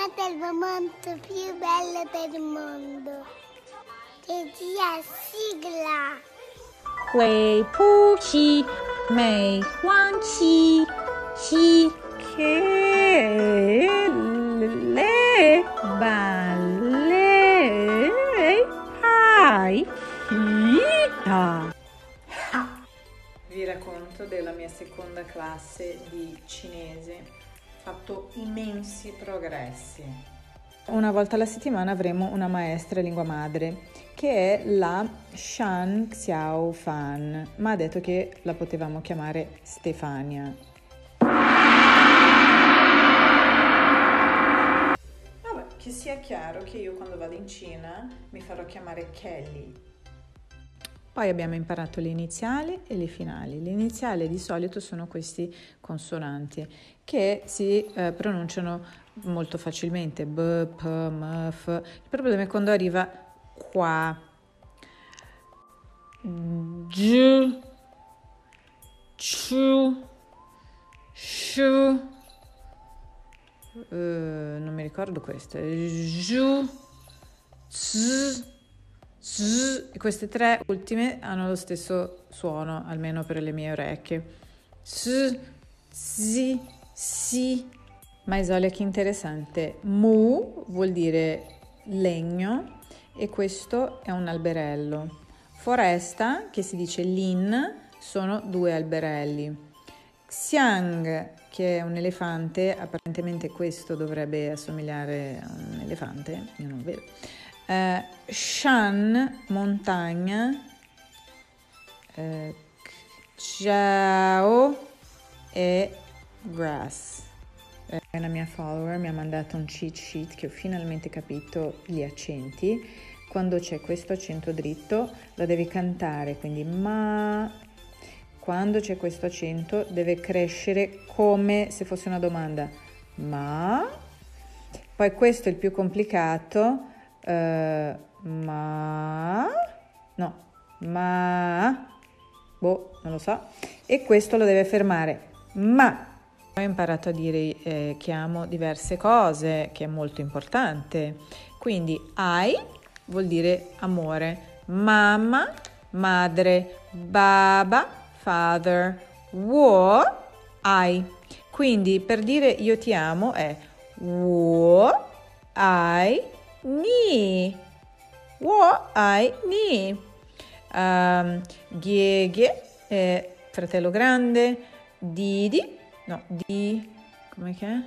chiamate il momento più bello del mondo. Che sia sigla. 会扑气，美欢喜，喜克勒巴勒嗨哈。Vi racconto della mia seconda classe di cinese. Ho fatto immensi progressi. Una volta alla settimana avremo una maestra lingua madre che è la Shan Xiao Fan, ma ha detto che la potevamo chiamare Stefania. Vabbè, che sia chiaro che io quando vado in Cina mi farò chiamare Kelly. Poi abbiamo imparato le iniziali e le finali. Le iniziali di solito sono questi consonanti che si pronunciano molto facilmente, b, p, m, f. Il problema è quando arriva qua, g, chu, shu, non mi ricordo questo, ju, z, e queste tre ultime hanno lo stesso suono, almeno per le mie orecchie. S, zi, si. Ma Isolia, che interessante. Mu vuol dire legno e questo è un alberello. Foresta, che si dice lin, sono due alberelli. Xiang, che è un elefante, apparentemente questo dovrebbe assomigliare a un elefante, io non lo vedo. Shan, montagna, Jiao e grass. Una mia follower mi ha mandato un cheat sheet che ho finalmente capito gli accenti. Quando c'è questo accento dritto lo devi cantare, quindi ma. Quando c'è questo accento deve crescere come se fosse una domanda, ma. Poi questo è il più complicato. Ma non lo so, e questo lo deve fermare, ma ho imparato a dire che amo diverse cose, che è molto importante, quindi ai vuol dire amore, mamma, madre, baba, father, wo, ai. Quindi per dire io ti amo è wo, ai, ni, wo, ai, ni. Gheghe è fratello grande, Didi, come che è?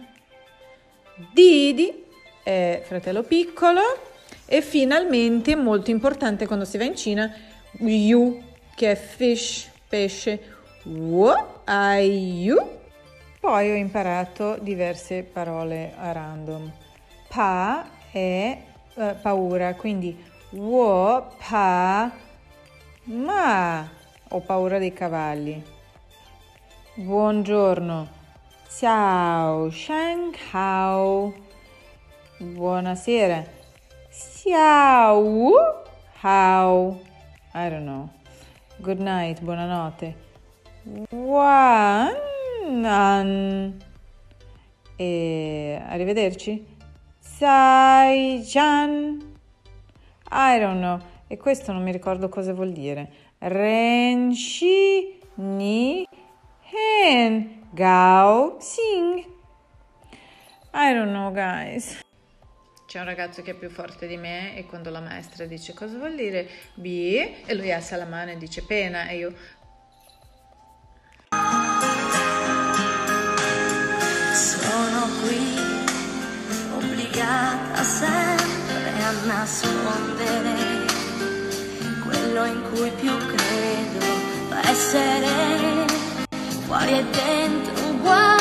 Didi è fratello piccolo e finalmente, molto importante quando si va in Cina, Yu, che è fish, pesce, wo, ai, yu. Poi ho imparato diverse parole a random. Pa è paura, quindi wo, pa, ma ho paura dei cavalli. Buongiorno, ciao, shang hao. Buonasera, xiao hao. I don't know. Good night, buonanotte. Wan an. E arrivederci. Sai chan. I don't know. E questo non mi ricordo cosa vuol dire. Ren shi ni hen gao xing. I don't know, guys. C'è un ragazzo che è più forte di me e quando la maestra dice cosa vuol dire B e lui alza la mano e dice pena e io sono qui obbligata sempre a nascondere quello in cui più credo, essere fuori e dentro uguale.